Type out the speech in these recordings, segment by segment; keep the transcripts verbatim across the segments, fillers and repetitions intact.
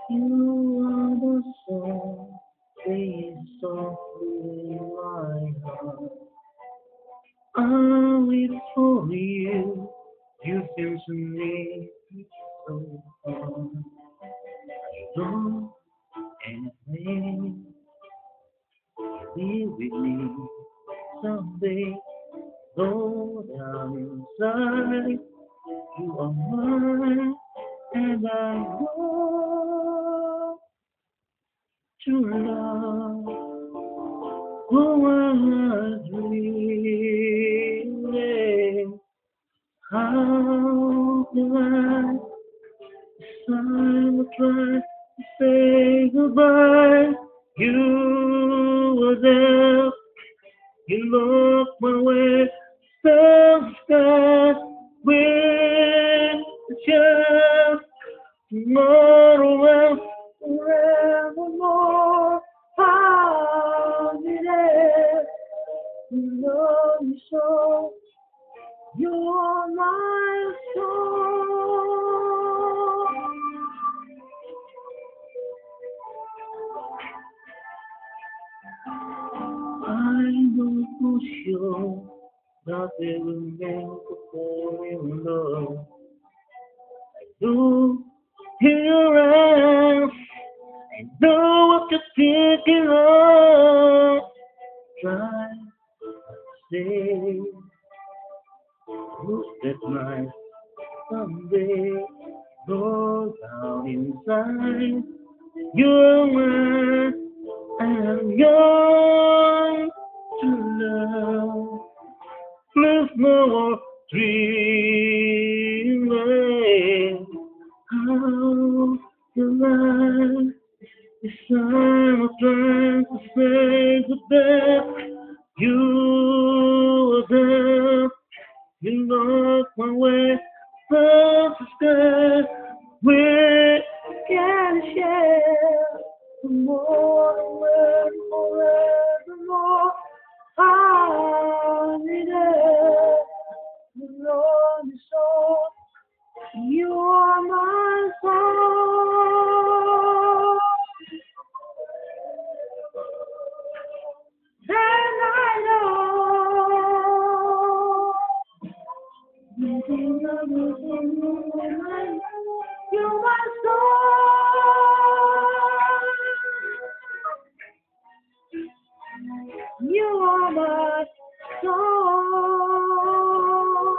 You are the song, play softly in my heart. I wait for you, you feel to me so hard. Don't anything be with me someday. Go down inside, you are mine, and I want to love. Oh, I dreaming. How can I decide try to say goodbye? You were there, you looked my way, so sky with the chance tomorrow and forevermore. How did it love me so? You're my soul. I don't know sure that they will make a fall in love. Do hear us? I know what you're thinking of. Try to say who's that night someday go down inside. You're mine, and I'm young to love. Please no more dreaming. How can I decide I'm trying to say goodbye? You were there, you look my way, from the sky. We can share the morning and forevermore. I need it, you know me so. You are my soul. Then I know nothing of you, you're my soul. You are my soul.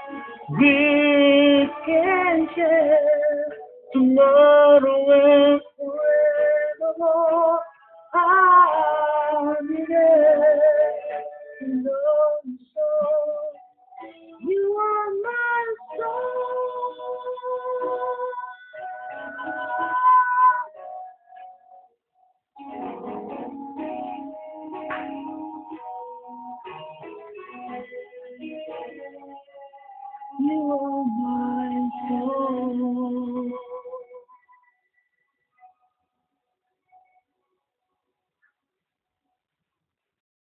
We can share tomorrow and